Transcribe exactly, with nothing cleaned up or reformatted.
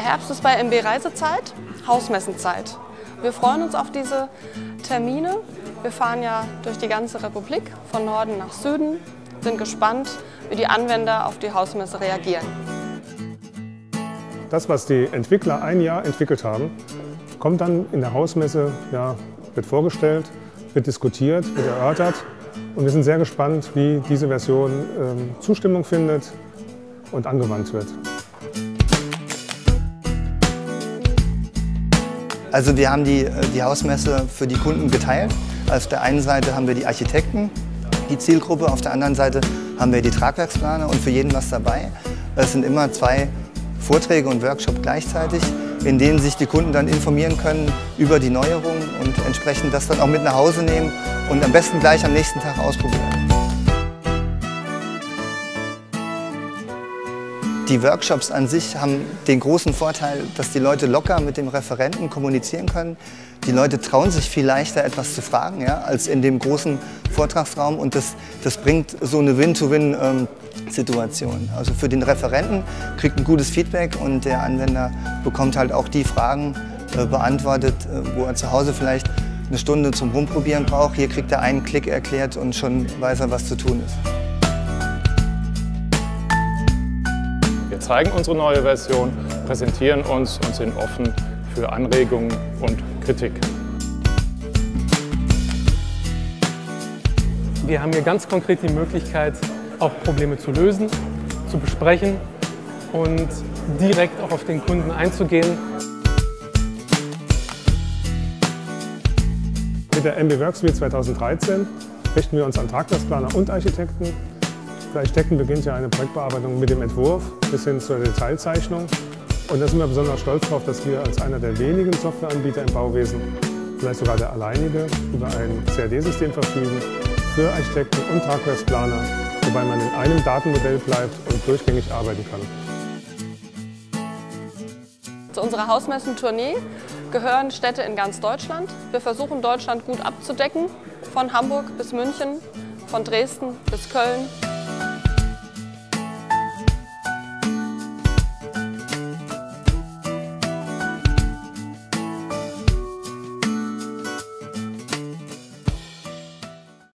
Herbst ist bei M B Reisezeit Hausmessenzeit. Wir freuen uns auf diese Termine. Wir fahren ja durch die ganze Republik, von Norden nach Süden, sind gespannt, wie die Anwender auf die Hausmesse reagieren. Das, was die Entwickler ein Jahr entwickelt haben, kommt dann in der Hausmesse, ja, wird vorgestellt, wird diskutiert, wird erörtert. Und wir sind sehr gespannt, wie diese Version ähm, Zustimmung findet und angewandt wird. Also wir haben die, die Hausmesse für die Kunden geteilt. Auf der einen Seite haben wir die Architekten, die Zielgruppe, auf der anderen Seite haben wir die Tragwerksplaner und für jeden was dabei. Es sind immer zwei Vorträge und Workshops gleichzeitig, in denen sich die Kunden dann informieren können über die Neuerungen und entsprechend das dann auch mit nach Hause nehmen und am besten gleich am nächsten Tag ausprobieren. Die Workshops an sich haben den großen Vorteil, dass die Leute locker mit dem Referenten kommunizieren können. Die Leute trauen sich viel leichter, etwas zu fragen, ja, als in dem großen Vortragsraum. Und das, das bringt so eine Win-to-Win-Situation. Also für den Referenten kriegt ein gutes Feedback und der Anwender bekommt halt auch die Fragen äh, beantwortet, äh, wo er zu Hause vielleicht eine Stunde zum Rumprobieren braucht. Hier kriegt er einen Klick erklärt und schon weiß er, was zu tun ist. Wir zeigen unsere neue Version, präsentieren uns und sind offen für Anregungen und Kritik. Wir haben hier ganz konkret die Möglichkeit, auch Probleme zu lösen, zu besprechen und direkt auch auf den Kunden einzugehen. Mit der M B Worksweek zweitausenddreizehn richten wir uns an Tragwerksplaner und Architekten. Für Architekten beginnt ja eine Projektbearbeitung mit dem Entwurf bis hin zur Detailzeichnung. Und da sind wir besonders stolz darauf, dass wir als einer der wenigen Softwareanbieter im Bauwesen, vielleicht sogar der alleinige, über ein C A D-System verfügen für Architekten und Tragwerksplaner, wobei man in einem Datenmodell bleibt und durchgängig arbeiten kann. Zu unserer Hausmessentournee gehören Städte in ganz Deutschland. Wir versuchen, Deutschland gut abzudecken, von Hamburg bis München, von Dresden bis Köln.